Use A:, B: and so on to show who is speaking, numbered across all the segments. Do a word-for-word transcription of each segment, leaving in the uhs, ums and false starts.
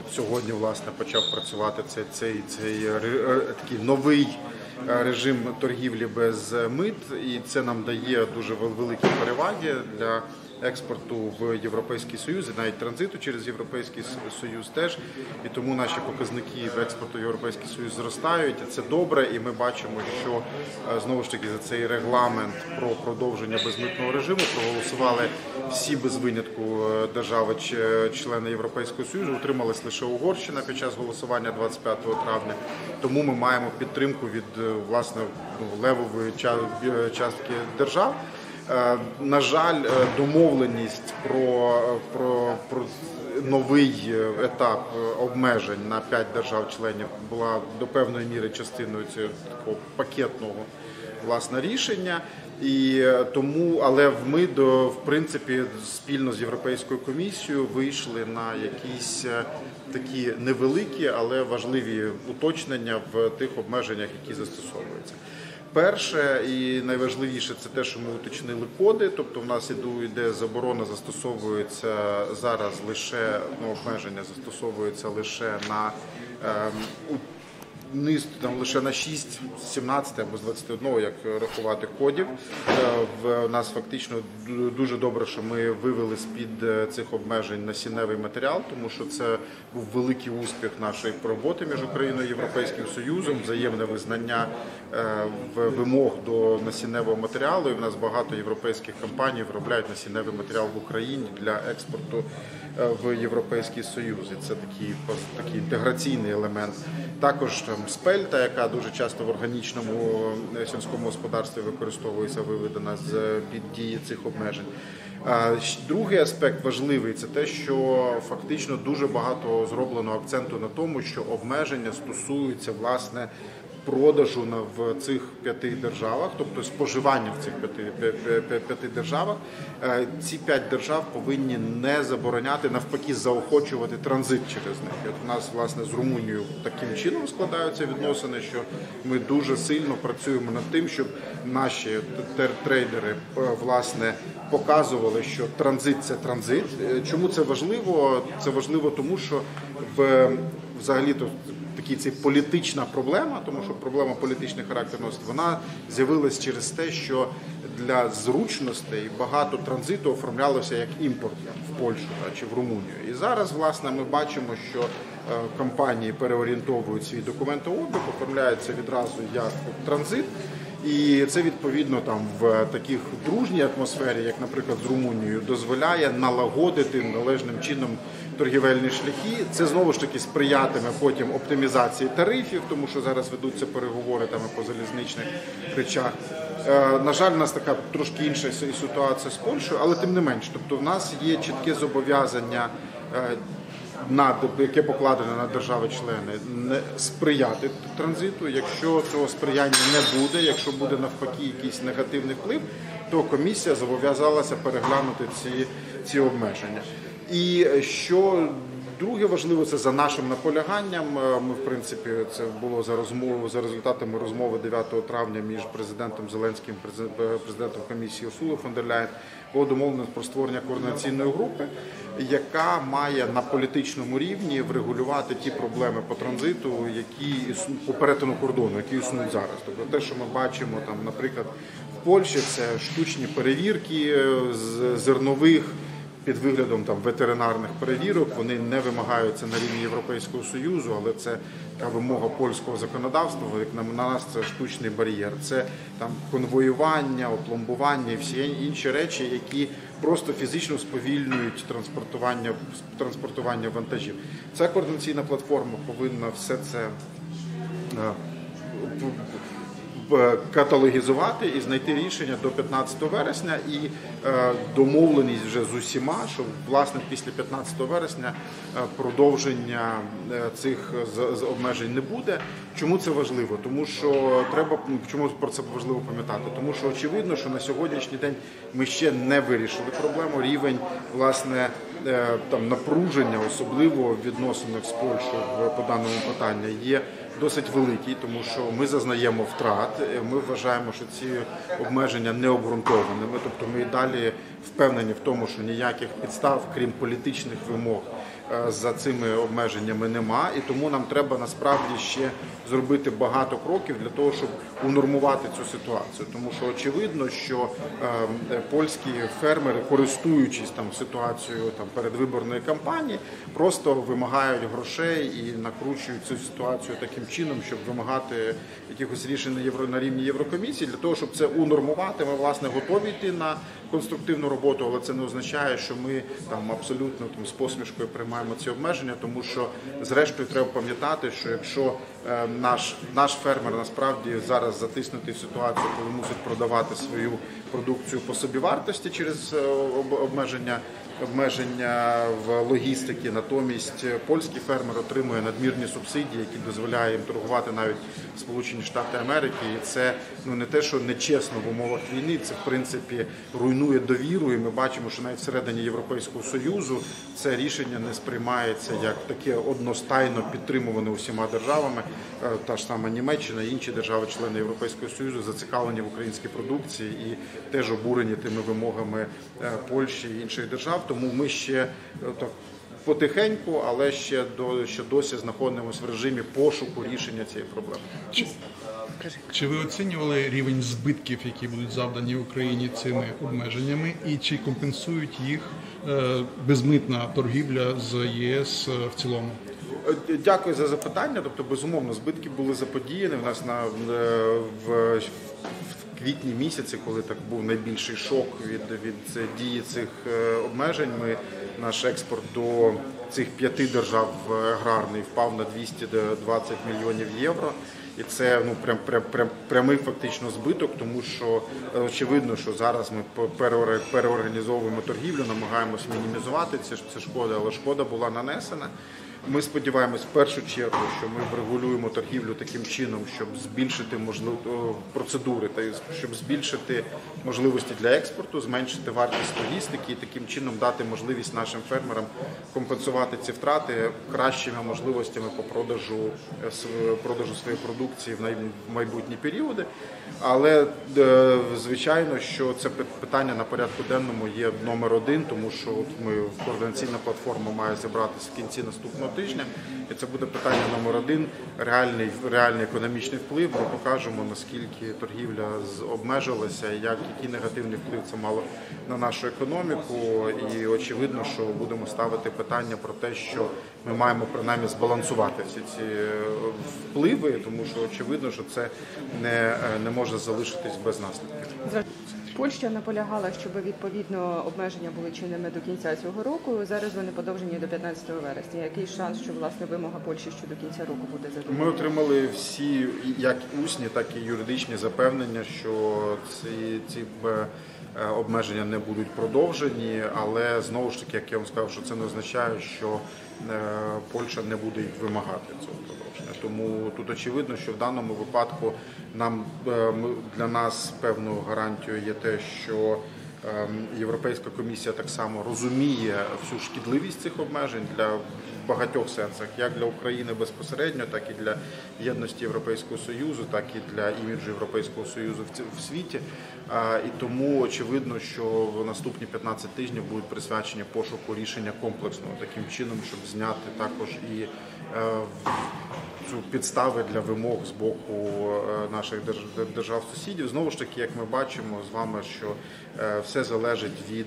A: сьогодні, власне, почав працювати цей, цей, цей такий новий режим торгівлі без мит, і це нам дає дуже великі переваги для експорту в Європейський Союз і навіть транзиту через Європейський Союз теж. І тому наші показники в експорту в Європейський Союз зростають. І це добре, і ми бачимо, що знову ж таки за цей регламент про продовження безмитного режиму проголосували всі без винятку держави-члени Європейського Союзу. Утрималась лише Угорщина під час голосування двадцять п'ятого травня. Тому ми маємо підтримку від, власне, левової частки держав. На жаль, домовленість про, про, про новий етап обмежень на п'ять держав-членів була до певної міри частиною цього такого пакетного, власне, рішення. І тому, але ми до, в принципі, спільно з Європейською комісією вийшли на якісь такі невеликі, але важливі уточнення в тих обмеженнях, які застосовуються. Перше і найважливіше – це те, що ми уточнили коди, тобто в нас йде заборона, застосовується зараз лише, ну, обмеження застосовується лише на е, низ, там лише на шість, сімнадцять або з двадцяти одного, як рахувати, кодів. В нас фактично дуже добре, що ми вивели з-під цих обмежень насінневий матеріал, тому що це був великий успіх нашої роботи між Україною і Європейським Союзом, взаємне визнання вимог до насінневого матеріалу. І в нас багато європейських компаній виробляють насінневий матеріал в Україні для експорту в Європейський Союз. І це такий, такий інтеграційний елемент. Також там спельта, яка дуже часто в органічному сільському господарстві використовується, виведена з-під дії цих обмежень. Другий аспект важливий – це те, що фактично дуже багато зроблено акценту на тому, що обмеження стосуються, власне, продажу в цих п'яти державах, тобто споживання в цих п'яти, п'яти державах. Ці п'ять держав повинні не забороняти, навпаки, заохочувати транзит через них. От у нас, власне, з Румунією таким чином складаються відносини, що ми дуже сильно працюємо над тим, щоб наші трейдери, власне, показували, що транзит – це транзит. Чому це важливо? Це важливо тому, що в, взагалі-то такий це політична проблема, тому що проблема політичний характер носить, вона з'явилась через те, що для зручностей багато транзиту оформлялося як імпорт в Польщу чи в Румунію. І зараз, власне, ми бачимо, що компанії переорієнтовують свій документообіг, оформляються відразу як транзит. І це, відповідно, там в таких дружній атмосфері, як, наприклад, з Румунією, дозволяє налагодити належним чином торгівельні шляхи. Це, знову ж таки, сприятиме потім оптимізації тарифів, тому що зараз ведуться переговори там і по залізничних речах. Е, на жаль, у нас така трошки інша ситуація з Польщею, але тим не менш. Тобто в нас є чітке зобов'язання, е, на, яке покладено на держави-члени, не сприяти транзиту. Якщо цього сприяння не буде, якщо буде навпаки якийсь негативний вплив, то комісія зобов'язалася переглянути ці, ці обмеження. І що друге важливо, це за нашим наполяганням. Ми, в принципі, це було за розмову, за результатами розмови дев'ятого травня між президентом Зеленським і президентом комісії Урсулою фон дер Ляєн, було домовлено про створення координаційної групи, яка має на політичному рівні врегулювати ті проблеми по транзиту, які по перетину кордону, які існують зараз. Тобто те, що ми бачимо, там, наприклад, в Польщі, це штучні перевірки з зернових під виглядом там ветеринарних перевірок, вони не вимагаються на рівні Європейського Союзу, але це така вимога польського законодавства, як на нас це штучний бар'єр. Це там конвоювання, опломбування і всі інші речі, які просто фізично сповільнюють транспортування, транспортування вантажів. Ця координаційна платформа повинна все це каталогізувати і знайти рішення до п'ятнадцятого вересня, і е, домовленість вже з усіма, що, власне, після п'ятнадцятого вересня е, продовження е, цих з, з обмежень не буде. Чому це важливо? Тому що треба, чому про це важливо пам'ятати? Тому що очевидно, що на сьогоднішній день ми ще не вирішили проблему. Рівень, власне, е, там напруження, особливо в відносинах з Польщею по даному питанню, є досить великий, тому що ми зазнаємо втрат, ми вважаємо, що ці обмеження не обґрунтованими, тобто ми і далі впевнені в тому, що ніяких підстав, крім політичних вимог, за цими обмеженнями нема, і тому нам треба насправді ще зробити багато кроків для того, щоб унормувати цю ситуацію. Тому що очевидно, що е, польські фермери, користуючись там ситуацією там передвиборної кампанії, просто вимагають грошей і накручують цю ситуацію таким чином, щоб вимагати якихось рішень на, євро, на рівні Єврокомісії. Для того, щоб це унормувати, ми власне готові йти на конструктивну роботу, але це не означає, що ми там абсолютно там з посмішкою приймаємо ці обмеження, тому що зрештою треба пам'ятати, що якщо е, наш наш фермер насправді зараз затиснутий в ситуацію, коли мусить продавати свою продукцію по собівартості через е, обмеження обмеження в логістиці, натомість польський фермер отримує надмірні субсидії, які дозволяють їм торгувати навіть Сполучені Штати Америки. І це ну не те, що нечесно в умовах війни, це в принципі руйнує довіру. І ми бачимо, що навіть всередині Європейського Союзу це рішення не сприймається як таке одностайно підтримуване усіма державами. Та ж сама Німеччина і інші держави-члени Європейського Союзу зацікавлені в українській продукції і теж обурені тими вимогами Польщі і інших держав. Тому ми ще так потихеньку, але ще до ще досі знаходимося в режимі пошуку рішення цієї проблеми.
B: Чи, чи ви оцінювали рівень збитків, які будуть завдані Україні цими обмеженнями, і чи компенсують їх безмитна торгівля з ЄС в цілому?
A: Дякую за запитання. Тобто, безумовно, збитки були заподіяні. У нас на в В квітні місяці, коли так був найбільший шок від, від дії цих обмежень, ми, наш експорт до цих п'яти держав аграрний впав на двісті двадцять мільйонів євро. І це ну, прям, прям, прям, прямий фактично збиток, тому що очевидно, що зараз ми переорганізовуємо торгівлю, намагаємось мінімізувати ці, ці шкоди, але шкода була нанесена. Ми сподіваємось в першу чергу, що ми врегулюємо торгівлю таким чином, щоб збільшити можливо процедури, та щоб збільшити можливості для експорту, зменшити вартість логістики і таким чином дати можливість нашим фермерам компенсувати ці втрати кращими можливостями по продажу продажу своєї продукції в майбутні періоди. Але звичайно, що це питання на порядку денному є номер один, тому що от ми координаційна платформа має зібратися в кінці наступного тижня, і це буде питання номер один, реальний, реальний економічний вплив. Ми покажемо, наскільки торгівля обмежилася, як, який негативний вплив це мало на нашу економіку. І очевидно, що будемо ставити питання про те, що ми маємо принаймні збалансувати всі ці впливи, тому що очевидно, що це не, не може залишитись без наслідків.
C: Польща наполягала, щоб відповідно обмеження були чинними до кінця цього року. Зараз вони подовжені до п'ятнадцятого вересня. Який шанс, що власне вимога Польщі що до кінця року буде задоволена?
A: Ми отримали всі, як усні, так і юридичні запевнення, що ці, ці обмеження не будуть продовжені, але знову ж таки, як я вам сказав, що це не означає, що Польща не буде їх вимагати цього продовження. Тому тут очевидно, що в даному випадку нам для нас певною гарантією є те, що Європейська комісія так само розуміє всю шкідливість цих обмежень для багатьох сенсах, як для України безпосередньо, так і для єдності Європейського Союзу, так і для іміджу Європейського Союзу в світі. І тому очевидно, що в наступні п'ятнадцять тижнів будуть присвячені пошуку рішення комплексного таким чином, щоб зняти також і цю підстави для вимог з боку наших держав-сусідів. Знову ж таки, як ми бачимо з вами, що все залежить від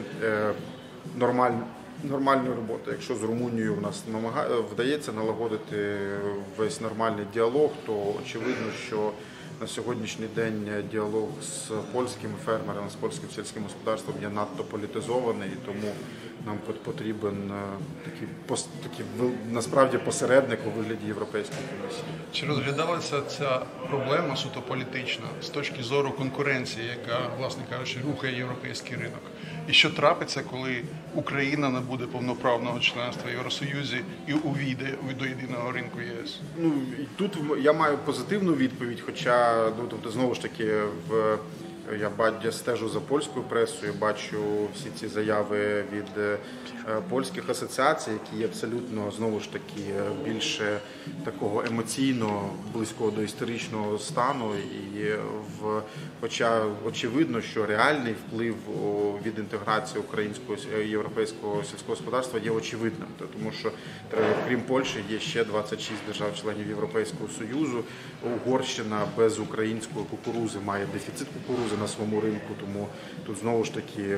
A: нормальної нормальної роботи. Якщо з Румунією в нас вдається налагодити весь нормальний діалог, то очевидно, що на сьогоднішній день діалог з польськими фермерами, з польським сільським господарством є надто політизований, і тому нам потрібен такий, такий насправді посередник у вигляді Європейської комісії.
B: Чи розглядалася ця проблема суто політична з точки зору конкуренції, яка, власне кажучи, рухає європейський ринок? І що трапиться, коли Україна набуде повноправного членства в Євросоюзі і увійде до єдиного ринку ЄС?
A: Ну, тут я маю позитивну відповідь, хоча, ну, тобто, знову ж таки, в Я бачу, я стежу за польською пресою, бачу всі ці заяви від е, польських асоціацій, які є абсолютно, знову ж таки, більше такого емоційно близького до історичного стану. І в, хоча очевидно, що реальний вплив від інтеграції українського і європейського сільського господарства є очевидним, тому що крім Польщі є ще двадцять шість держав-членів Європейського Союзу. Угорщина без української кукурузи має дефіцит кукурузи на своєму ринку, тому тут знову ж таки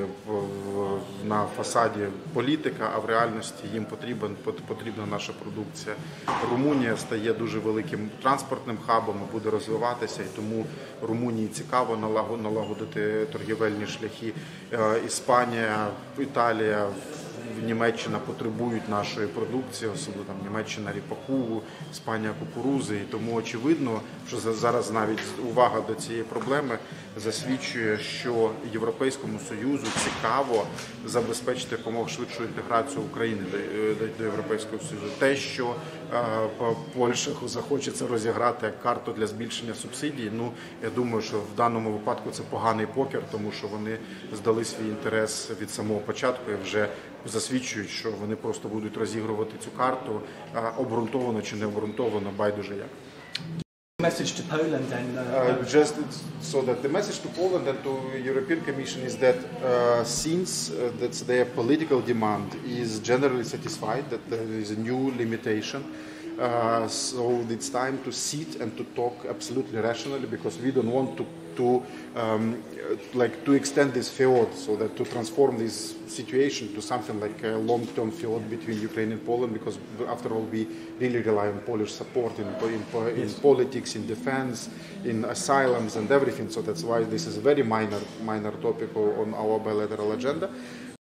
A: на фасаді політика, а в реальності їм потрібна, потрібна наша продукція. Румунія стає дуже великим транспортним хабом і буде розвиватися, і тому Румунії цікаво налагодити торгівельні шляхи. Іспанія, Італія, Німеччина потребують нашої продукції, особливо там Німеччина ріпаку, Іспанія кукурузи. І тому очевидно, що зараз навіть увага до цієї проблеми засвідчує, що Європейському Союзу цікаво забезпечити якомога швидшу інтеграцію України до, до Європейського Союзу. Те, що е, Польща захоче це розіграти як карту для збільшення субсидій, ну, я думаю, що в даному випадку це поганий покер, тому що вони здали свій інтерес від самого початку і вже засвідчують, що вони просто будуть розігрувати цю карту, обґрунтовано чи не обґрунтовано, байдуже як.
D: Message to Poland and uh,
A: Uh, just so that the message to Poland and to European Commission is that uh, since uh, that their political demand is generally satisfied, that there is a new limitation, uh, so it's time to sit and to talk absolutely rationally, because we don't want to to um, like to extend this field, so that to transform this situation to something like a long-term field between Ukraine and Poland, because after all we really rely on Polish support in, in, in politics, in defense, in asylums and everything, so that's why this is a very minor minor topic on our bilateral agenda.